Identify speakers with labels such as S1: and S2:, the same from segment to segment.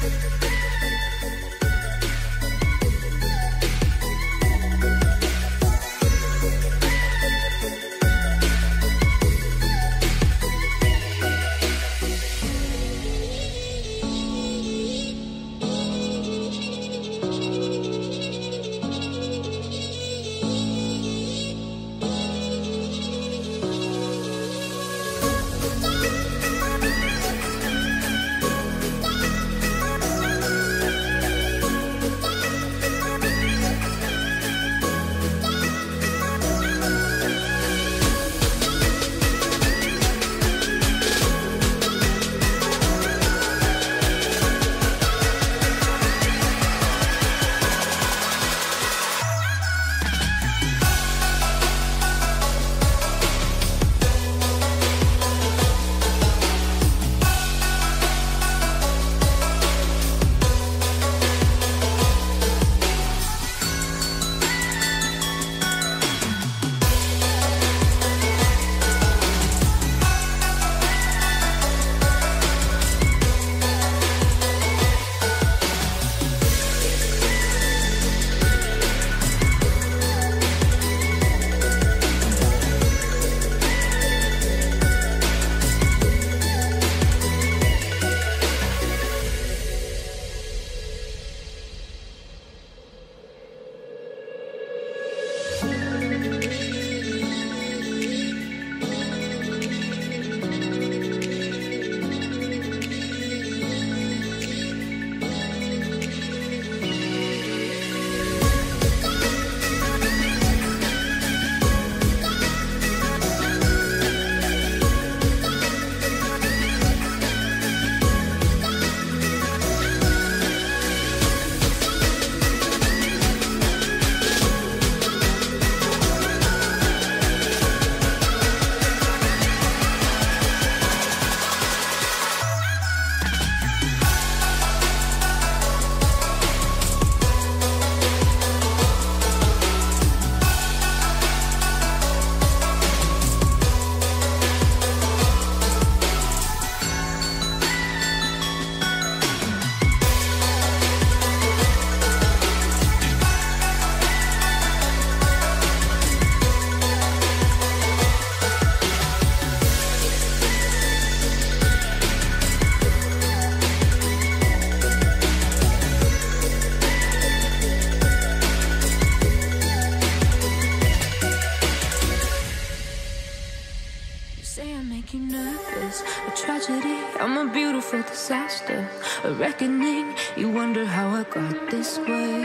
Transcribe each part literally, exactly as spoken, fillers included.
S1: I'm a beautiful disaster, a reckoning. You wonder how I got this way.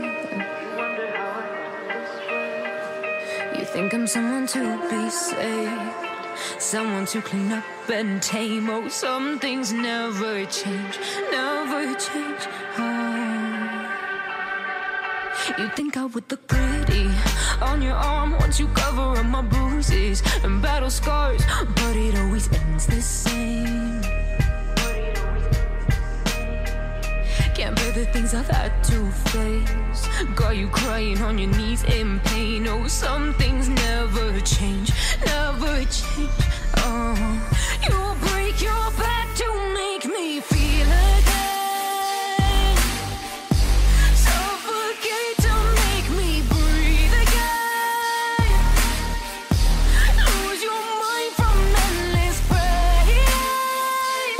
S1: You think I'm someone to be saved, someone to clean up and tame. Oh, some things never change, never change. Oh. You think I would look pretty on your arm once you cover up my bruises and battle scars, but it always ends the same. Can't bear the things I've had to face, got you crying on your knees in pain. Oh, some things never change, never change. Oh, you'll break your back to make me feel again, suffocate to make me breathe again, lose your mind from endless pain.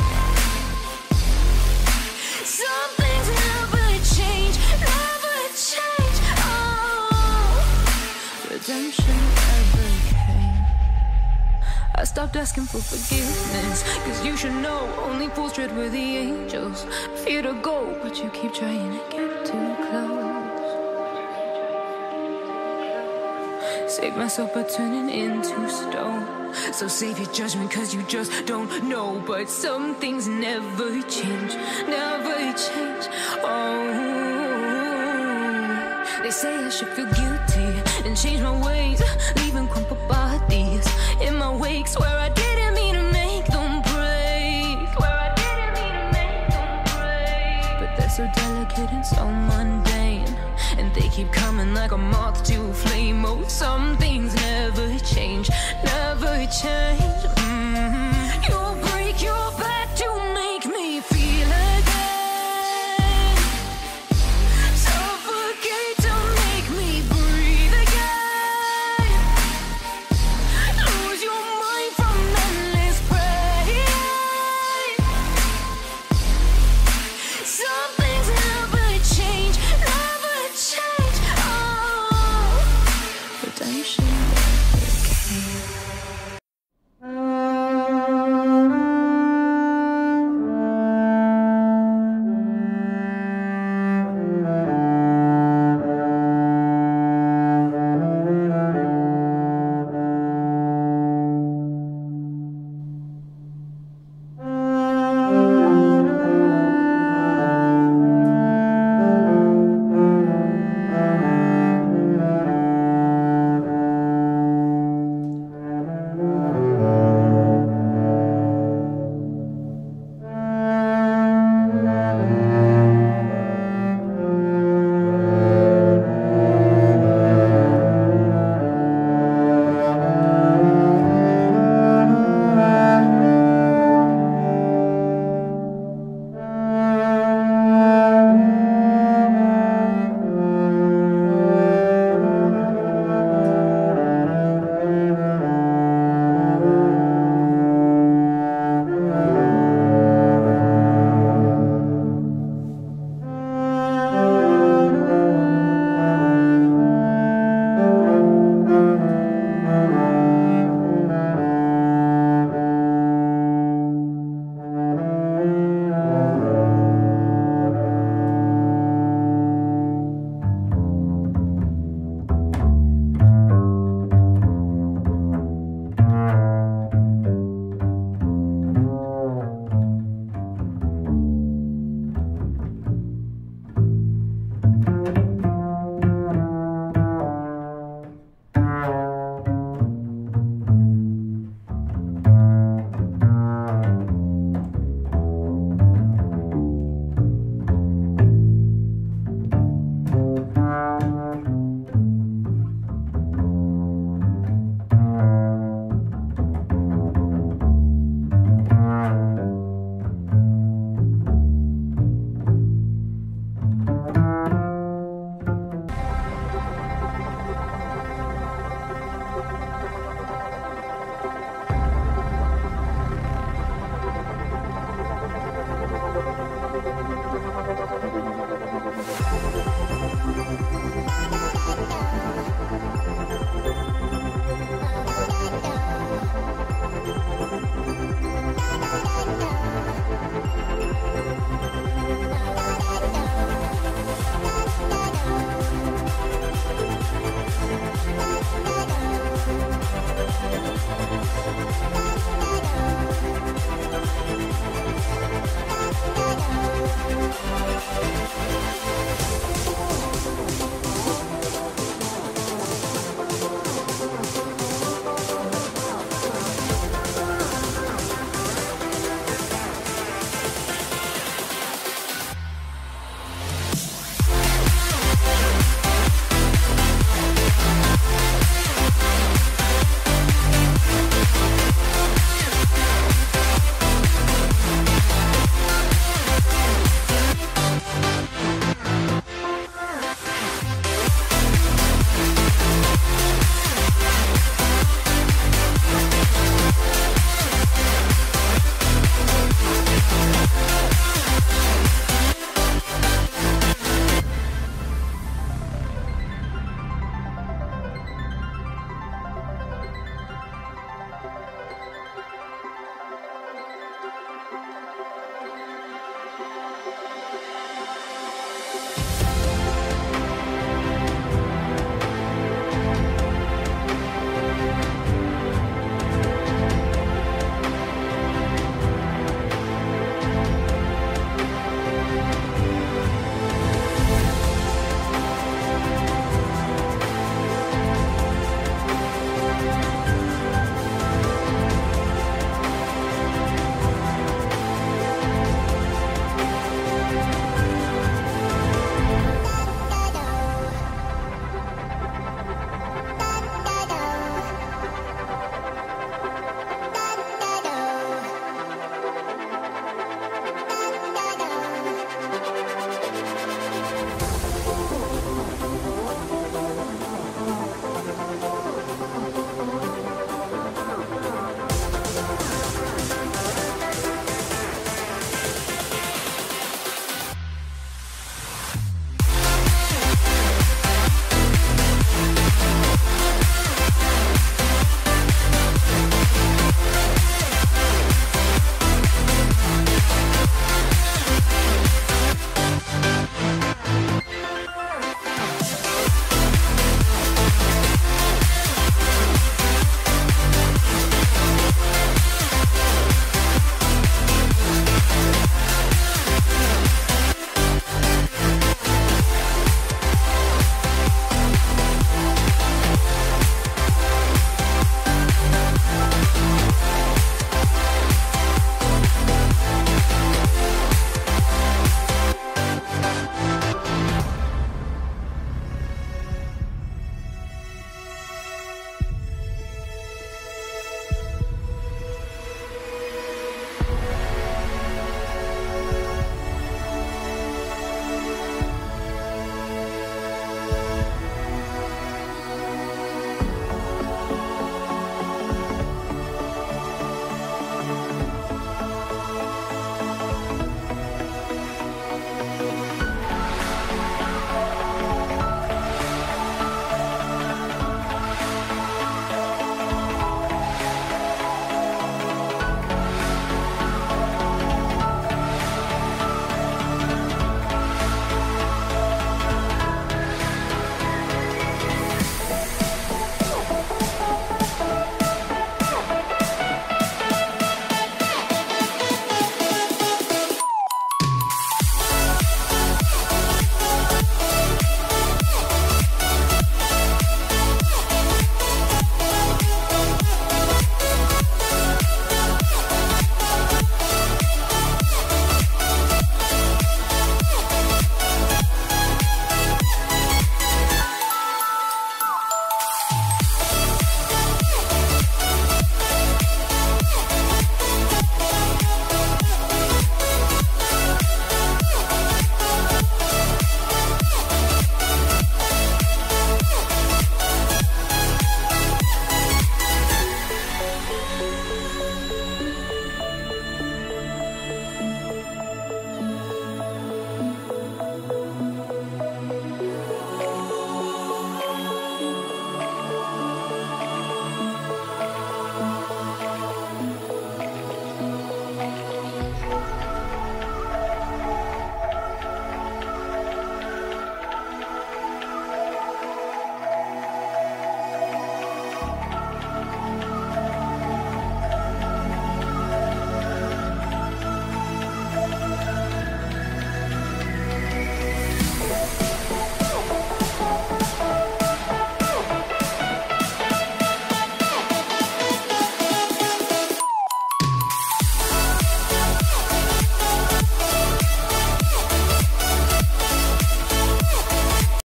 S1: Some things never change, never change. Oh, redemption never came. I stopped asking for forgiveness, cause you should know only fools tread where the angels fear to go, but you keep trying to get too close. Save myself by turning into stone, so save your judgment cause you just don't know. But some things never change, never change. Oh, they say I should feel guilty and change my ways, leaving crumpled bodies in my wake. Swear I didn't mean to make them break, swear I didn't mean to make them break. But they're so delicate and so mundane, and they keep coming like a moth to a flame. Oh, some things never change, never change.